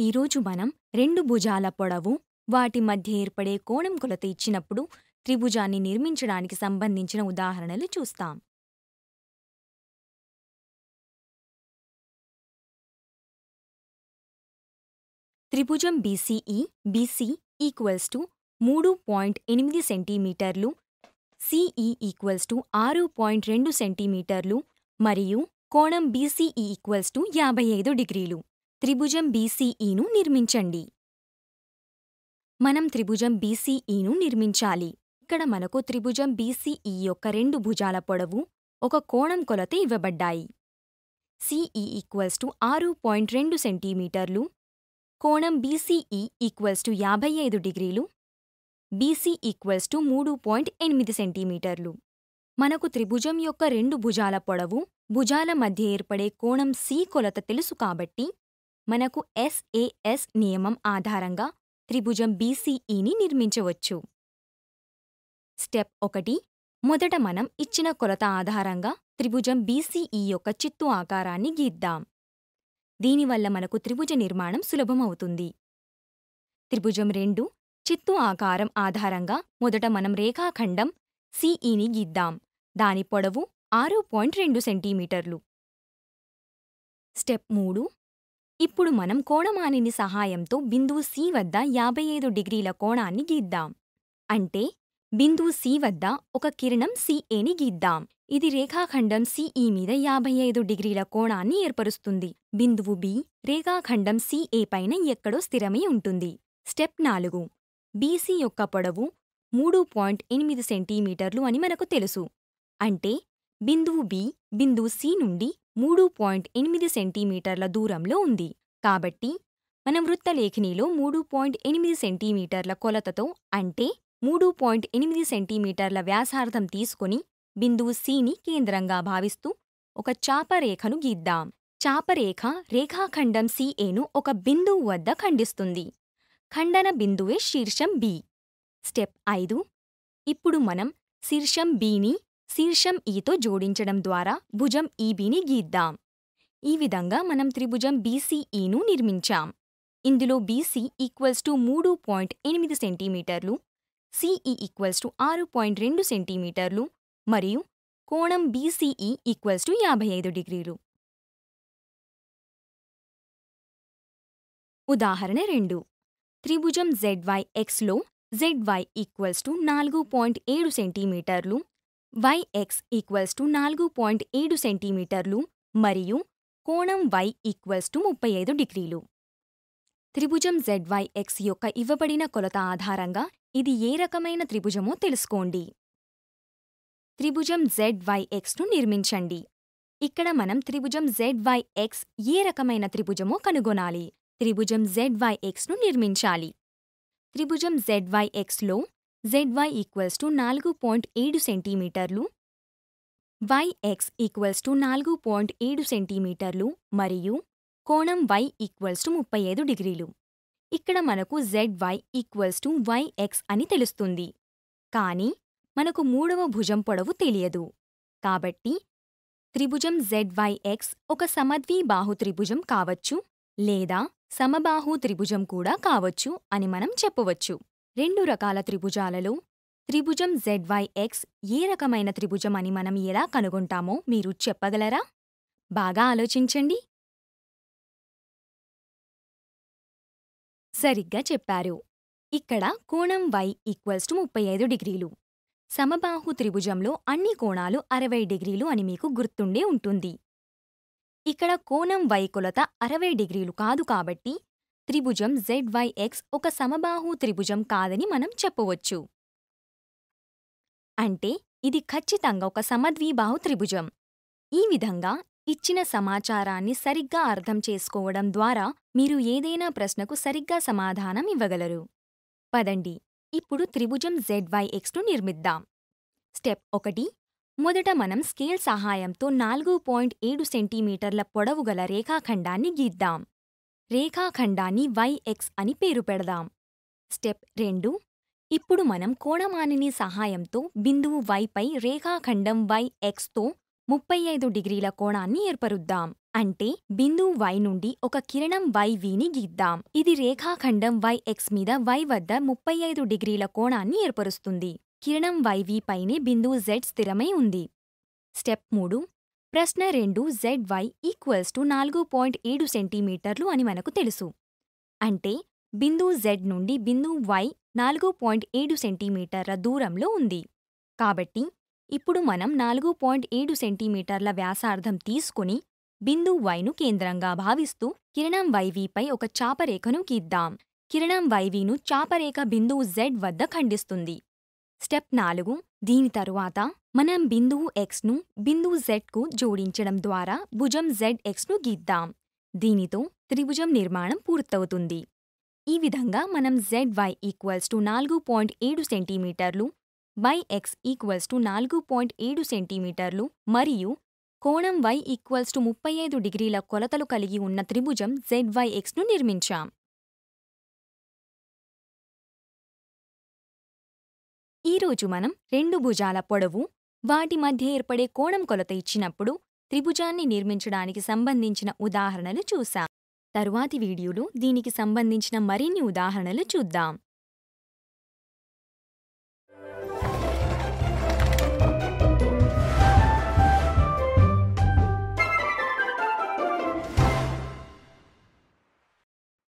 ఈరోజు మనం రెండు భుజాల పొడవు, వాటి మధ్య ఏర్పడే కోణం కొలత ఇచ్చినప్పుడు త్రిభుజాన్ని నిర్మించడానికి సంబంధించిన ఉదాహరణలు చూస్తాం. త్రిభుజం BCE BC ఈక్వల్స్ టు 3.8 సెంటీమీటర్లు, CE ఈక్వల్స్ టు 6.2 సెంటీమీటర్లు మరియు కోణం BCE ఈక్వల్స్ టు 55 డిగ్రీలు. త్రిభుజం BCEను నిర్మించండి. మనం త్రిభుజం BCEను నిర్మించాలి. ఇక్కడ మనకు త్రిభుజం BCE యొక్క రెండు భుజాల పొడవు, ఒక కోణం కొలత ఇవ్వబడ్డాయి. CE ఈక్వల్స్ టు 6.2 సెంటీమీటర్లు, కోణం BCE ఈక్వల్స్ టు 55 డిగ్రీలు, BC ఈక్వల్స్ టు 3.8 సెంటీమీటర్లు. మనకు త్రిభుజం యొక్క రెండు భుజాల పొడవు, భుజాల మధ్య ఏర్పడే కోణం C కొలత తెలుసు కాబట్టి మనకు SAS నియమం ఆధారంగా త్రిభుజం BCEని నిర్మించవచ్చు. స్టెప్ 1. మొదట మనం ఇచ్చిన కొలత ఆధారంగా త్రిభుజం BCE యొక్క చిత్తు ఆకారాన్ని గీద్దాం. దీనివల్ల మనకు త్రిభుజ నిర్మాణం సులభమవుతుంది. త్రిభుజం 2 చిత్తు ఆకారం ఆధారంగా మొదట మనం రేఖాఖండం CEని గీద్దాం. దాని పొడవు 6.2 సెంటీమీటర్లు. స్టెప్ 3. ఇప్పుడు మనం కోణమానిని సహాయంతో బిందువు C వద్ద 55 డిగ్రీల కోణాన్ని గీద్దాం. అంటే బిందువు C వద్ద ఒక కిరణం CAని గీద్దాం. ఇది రేఖాఖండం CE మీద 55 డిగ్రీల కోణాన్ని ఏర్పరుస్తుంది. బిందువు B రేఖాఖండం CA పైన ఎక్కడో స్థిరమై ఉంటుంది. స్టెప్ 4. BC యొక్క పొడవు 3.8 సెంటీమీటర్లు అని మనకు తెలుసు. అంటే బిందువు B బిందువు C నుండి 3.8 సెంటీమీటర్ల దూరంలో ఉంది. కాబట్టి మనం వృత్తలేఖినిలో 3.8 సెంటీమీటర్ల కొలతతో అంటే 3.8 సెంటీమీటర్ల వ్యాసార్థం తీసుకొని బిందువు Cని కేంద్రంగా భావిస్తూ ఒక చాపరేఖను గీద్దాం. చాపరేఖ రేఖాఖండం CAను ఒక బిందువు వద్ద ఖండిస్తుంది. ఖండన బిందువే శీర్షం B. స్టెప్ 5. ఇప్పుడు మనం శీర్షం Bని శీర్షం Eతో జోడించడం ద్వారా భుజం EBని గీద్దాం. ఈ విధంగా మనం త్రిభుజం BCEను నిర్మించాం. ఇందులో BC ఈక్వల్స్ టు 3.8 సెంటీమీటర్లు, CE ఈక్వల్స్ టు 6.2 సెంటీమీటర్లు మరియు కోణం BCE ఈక్వల్స్ టు 55 డిగ్రీలు. ఉదాహరణ 2. త్రిభుజం ZYXలో ZY ఈక్వల్స్ టు 4.7 సెంటీమీటర్లు, YX ఈక్వల్స్ టు 4.7 సెంటీమీటర్లు మరియు కోణం Y ఈక్వల్స్ టు 35 డిగ్రీలు. త్రిభుజం ZYX యొక్క ఇవ్వబడిన కొలత ఆధారంగా ఇది ఏ రకమైన త్రిభుజమో తెలుసుకోండి. త్రిభుజం ZYXను నిర్మించండి. ఇక్కడ మనం త్రిభుజం ZYX ఏ రకమైన త్రిభుజమో కనుగొనాలి. త్రిభుజం ZYXను నిర్మించాలి. త్రిభుజం ZYXలో ZY ఈక్వల్స్ టు 4.7 సెంటీమీటర్లు, YX ఈక్వల్స్ టు 4.7 సెంటీమీటర్లు మరియు కోణం Y ఈక్వల్స్ టు 35 డిగ్రీలు. ఇక్కడ మనకు ZY ఈక్వల్స్ టు YX అని తెలుస్తుంది. కానీ మనకు మూడవ భుజం పొడవు తెలియదు. కాబట్టి త్రిభుజం ZYX ఒక సమద్విబాహు త్రిభుజం కావచ్చు లేదా సమబాహు త్రిభుజం కూడా కావచ్చు అని మనం చెప్పవచ్చు. రెండు రకాల త్రిభుజాలలో త్రిభుజం ZYX ఏ రకమైన త్రిభుజం అని మనం ఎలా కనుగొంటామో మీరు చెప్పగలరా? బాగా ఆలోచించండి. సరిగ్గా చెప్పారు. ఇక్కడ కోణం Y ఈక్వల్స్ టు 35 డిగ్రీలు. సమబాహు త్రిభుజంలో అన్ని కోణాలు 60 డిగ్రీలు అని మీకు గుర్తుండే ఉంటుంది. ఇక్కడ కోణం Y కొలత 60 డిగ్రీలు కాదు కాబట్టి త్రిభుజం ZYX ఒక సమబాహు త్రిభుజం కాదని మనం చెప్పవచ్చు. అంటే ఇది ఖచ్చితంగా ఒక సమద్విబాహు త్రిభుజం. ఈ విధంగా ఇచ్చిన సమాచారాన్ని సరిగ్గా అర్థం చేసుకోవడం ద్వారా మీరు ఏదైనా ప్రశ్నకు సరిగ్గా సమాధానం ఇవ్వగలరు. పదండి ఇప్పుడు త్రిభుజం ZYXను నిర్మిద్దాం. స్టెప్ 1. మొదట మనం స్కేల్ సహాయంతో 4.7 సెంటీమీటర్ల పొడవుగల రేఖాఖండాన్ని గీద్దాం. రేఖాఖండాన్ని YX అని పేరు పెడదాం. స్టెప్ 2. ఇప్పుడు మనం కోణమానిని సహాయంతో బిందువు Y పై రేఖాఖండం YXతో 35 డిగ్రీల కోణాన్ని ఏర్పరుద్దాం. అంటే బిందువు Y నుండి ఒక కిరణం YVని గీద్దాం. ఇది రేఖాఖండం YX మీద Y వద్ద 35 డిగ్రీల కోణాన్ని ఏర్పరుస్తుంది. కిరణం YV పైనే బిందువు Z స్థిరమై ఉంది. స్టెప్ 3. ప్రశ్న 2 ZY = 4.7 సెంటీమీటర్లు అని మనకు తెలుసు. అంటే బిందువు Z నుండి బిందువు Y 4.7 సెంటీమీటర్ల దూరంలో ఉంది. కాబట్టి ఇప్పుడు మనం 4.7 సెంటీమీటర్ల వ్యాసార్థం తీసుకుని బిందువు Yను కేంద్రంగా భావిస్తూ కిరణం YVపై ఒక చాపరేఖను గీద్దాం. కిరణం YVను చాపరేఖ బిందువు Z వద్ద ఖండిస్తుంది. స్టెప్ 4. దీని తరువాత మనం బిందువు Xను బిందువు Zకు జోడించడం ద్వారా భుజం ZXను గీద్దాం. దీనితో త్రిభుజం నిర్మాణం పూర్తవుతుంది. ఈ విధంగా మనం ZY = 4.7 సెంటీమీటర్లు, YX = 4.7 సెంటీమీటర్లు మరియు కోణం Y = 35 డిగ్రీల కొలతలు కలిగి ఉన్న త్రిభుజం ZYXను నిర్మించాం. ఈరోజు మనం రెండు భుజాల పొడవు, వాటి మధ్య ఏర్పడే కోణం కొలత ఇచ్చినప్పుడు త్రిభుజాన్ని నిర్మించడానికి సంబంధించిన ఉదాహరణలు చూశాం. తరువాతి వీడియోలో దీనికి సంబంధించిన మరిన్ని ఉదాహరణలు చూద్దాం.